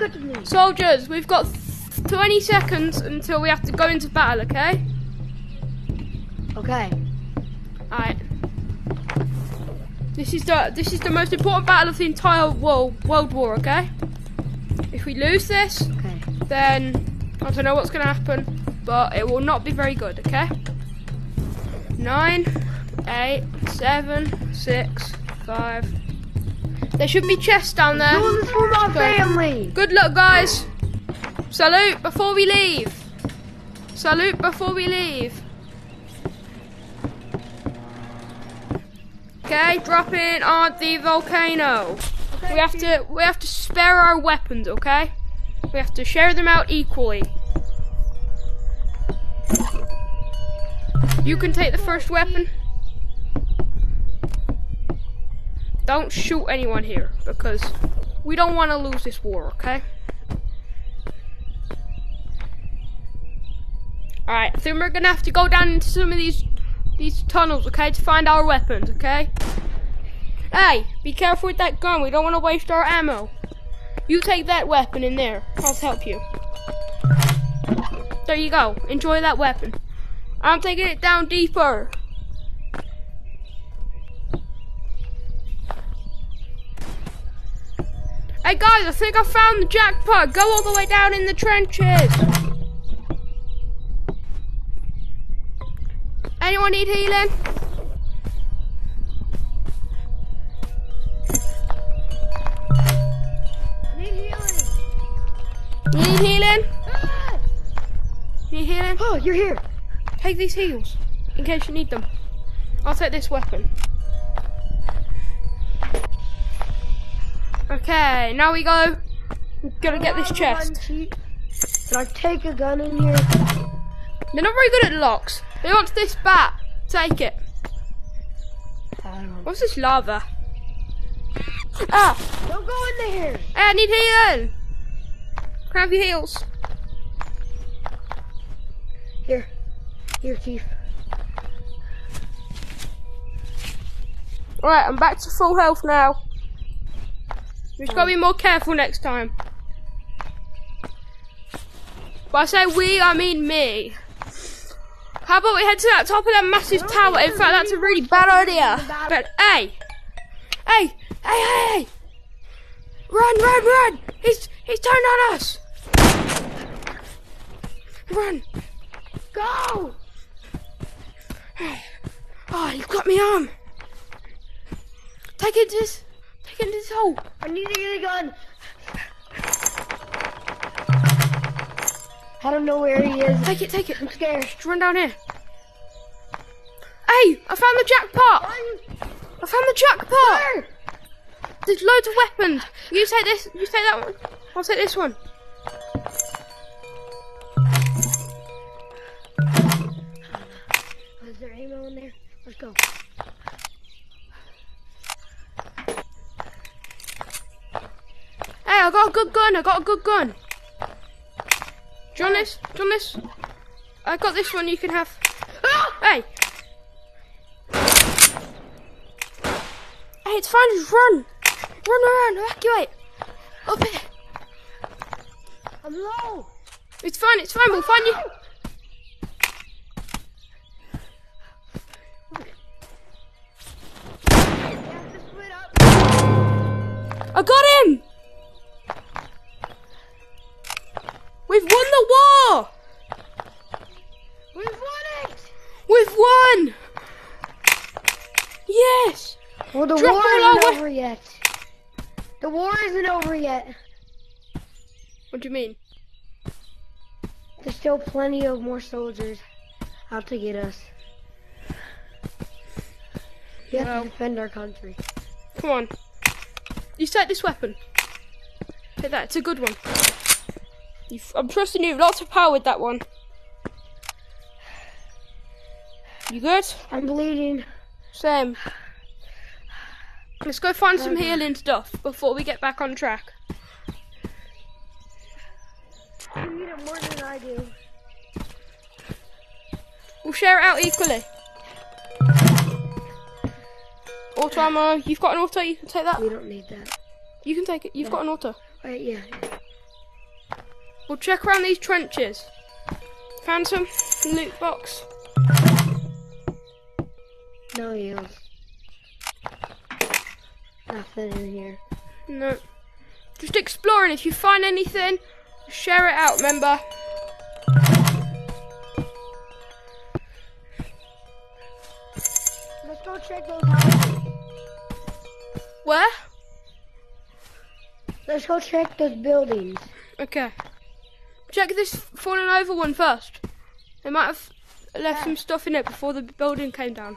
good to me. Soldiers, we've got 20 seconds until we have to go into battle, okay? Okay. Alright. This is the most important battle of the entire world war, okay? If we lose this, Okay. then I don't know what's gonna happen, but it will not be very good, okay? 9, 8, 7, 6, 5. There should be chests down there. Doing this for my family. Good luck, guys. Salute before we leave. Salute before we leave. Okay, drop in on the volcano. Okay, We have to spare our weapons, okay? We have to share them out equally. You can take the first weapon. Don't shoot anyone here because we don't want to lose this war, okay? Alright, I think we're gonna have to go down into some of these tunnels, okay, to find our weapons, okay? Hey, be careful with that gun. We don't want to waste our ammo. You take that weapon in there. I'll help you. There you go. Enjoy that weapon. I'm taking it down deeper. Hey guys, I think I found the jackpot. Go all the way down in the trenches. Anyone need healing? You need healing? Ah! You need healing? Oh, you're here. Take these heals, in case you need them. I'll take this weapon. Okay, now we go. We're gonna get this chest. Did I take a gun in here? They're not very good at locks. They want this bat. Take it. I don't know. What's this lava? Ah! Don't go in there. Hey, I need healing. Grab your heals. Here, Chief. Alright, I'm back to full health now. We just gotta be more careful next time. But I say we, I mean me. How about we head to that top of that massive tower? In fact, that's a really bad idea. But hey! Run! He's turned on us! Run! Go! Oh, you've got me arm. Take it to this hole. I need to get a gun. I don't know where he is. Take it. I'm scared. Just run down here. Hey, I found the jackpot. Where? There's loads of weapons. You take this. You take that one. I'll take this one. Is there ammo in there? Let's go. Hey, I got a good gun. Do you want this? I got this one. You can have. Hey, it's fine. Just run around, evacuate. Up here. I'm low. It's fine. We'll find you. I got him. We've won the war. We've won it. We've won. Yes. Well, the Drop war all isn't our over yet. The war isn't over yet. What do you mean? There's still plenty of more soldiers out to get us. We have to defend our country. Come on. You take this weapon. Take that. It's a good one. I'm trusting you. Lots of power with that one. You good? I'm bleeding. Same. Let's go find some healing stuff before we get back on track. You need it more than I do. We'll share it out equally. Auto ammo. You've got an auto. You can take that. We don't need that. You can take it. You've got an auto. Wait, yeah. We'll check around these trenches. Found some loot box. No use. Nothing in here. No. Just exploring. If you find anything, share it out, remember? Let's go check those houses. Where? Let's go check those buildings. Okay. Check this fallen over one first. They might have left some stuff in it before the building came down.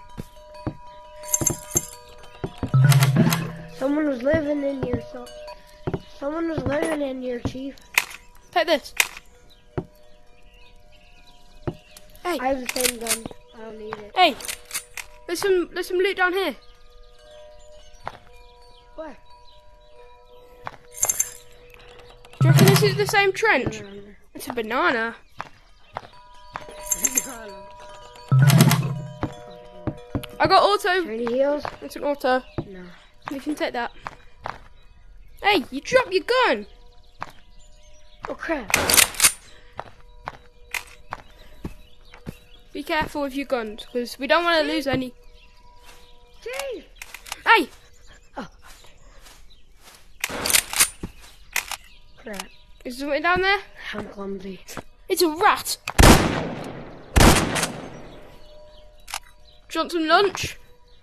Someone was living in here, someone was living in here, Chief. Take this. Hey. I have the same gun. I don't need it. Hey. There's some loot down here. Where? Do you reckon this is the same trench? It's a banana. I got auto. Any heals? It's an auto. No. You can take that. Hey, you dropped your gun. Oh crap. Be careful with your guns, because we don't want to lose any. Chief! Hey! Oh. Crap. Is there something down there? I'm clumsy. It's a rat. Do you want some lunch?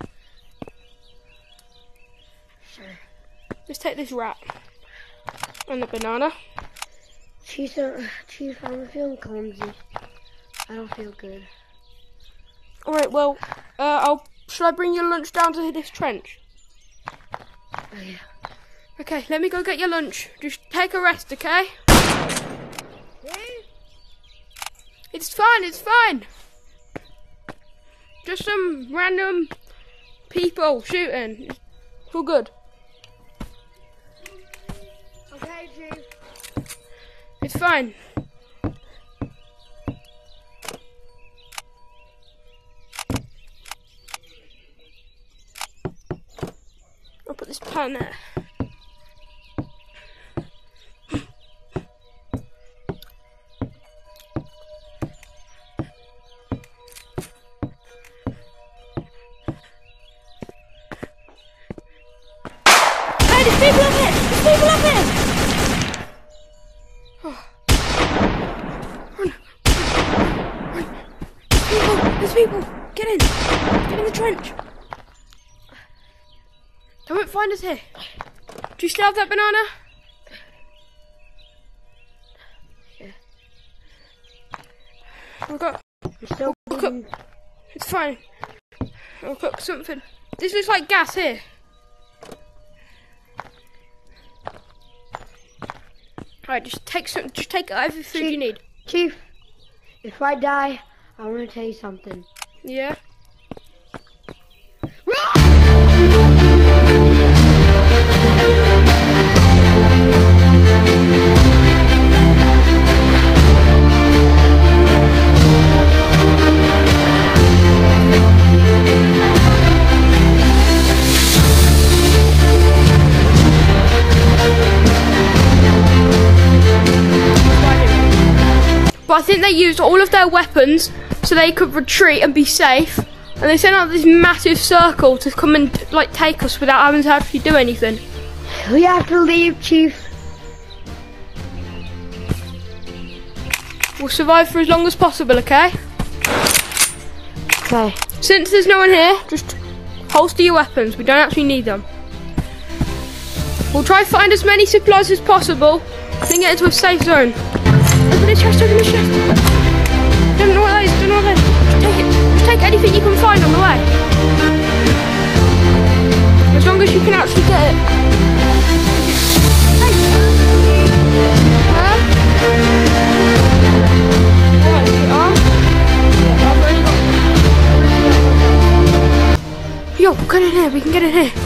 Sure. Let's take this rat. And the banana. Chief, I'm feeling clumsy. I don't feel good. Alright, well, should I bring your lunch down to this trench? Oh, yeah. Okay, let me go get your lunch. Just take a rest, okay? It's fine, it's fine. Just some random people shooting. It's all good. Okay, Chief. It's fine. I'll put this pan there. Hey, there's people up here! There's people up here! Oh. Run! Run! There's people! Get in! Get in the trench! They won't find us here. Do you still have that banana? Yeah. We've got... I'm still We'll cook. It's fine. I'll cook something. This looks like gas here. Alright, just take every food you need. Chief, if I die, I want to tell you something. Yeah? But I think they used all of their weapons so they could retreat and be safe. And they sent out this massive circle to come and like take us without having to actually do anything. We have to leave, Chief. We'll survive for as long as possible, okay? Okay. Since there's no one here, just holster your weapons. We don't actually need them. We'll try to find as many supplies as possible and get into a safe zone. Open the chest, open the chest. Don't know what that is, don't know what that is. Just take it. Just take anything you can find on the way. As long as you can actually get it. Hey. Huh? Alright, we are. Yeah, I've already got... Yo, get in here, we can get in here.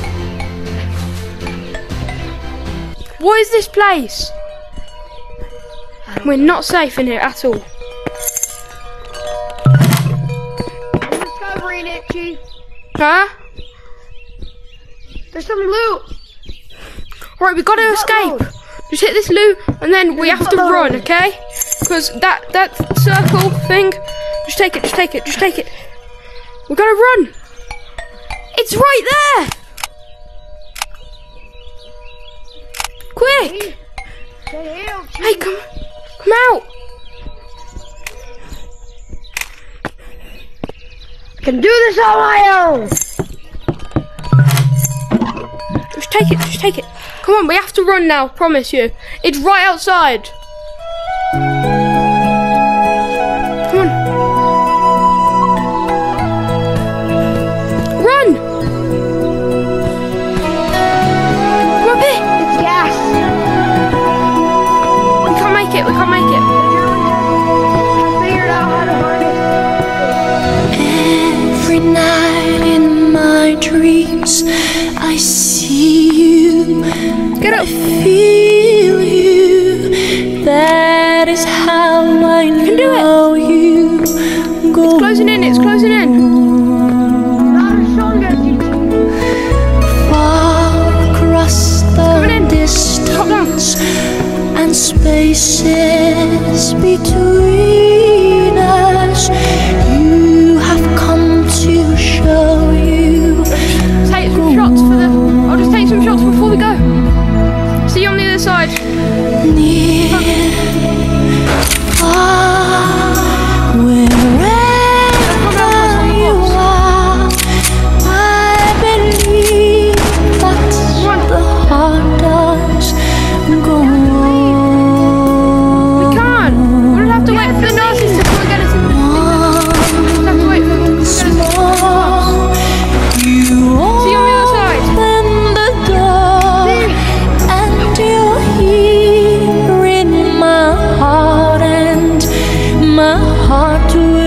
What is this place? We're not safe in here at all. I'm discovering it, Chief. Huh? There's some loot. Alright, we gotta escape. Load. Just hit this loop, and then we have to run, okay? Because that circle thing. Just take it. Just take it. Just take it. We're gonna run. It's right there. Quick! Hey, come out! I can do this on my own! Just take it, just take it. Come on, we have to run now, promise you. It's right outside. Come on. Run! Come up here. It's gas. We can't make it, we can't make it. I figured out how to harness. Every night in my dreams, I see you. Get up. I feel you. That is how I know you. Go It's closing in, it's closing in. Not as strong as you do. far across coming the in. distance and spaces between us. You have come to show you. Take some shots for the... I'll just take some shots before we go. See you on the other side. Near, far, wherever you are, I believe that the heart does go on. We can't. We'll have to wait for the nurses to come and get us in the thing. We'll have to wait for them to get us in the Small, you See you on the other side. open the door, and you're here in my heart, and my heart will